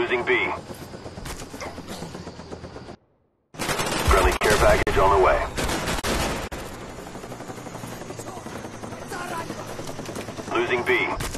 Losing B. Friendly care package on the way. Losing B.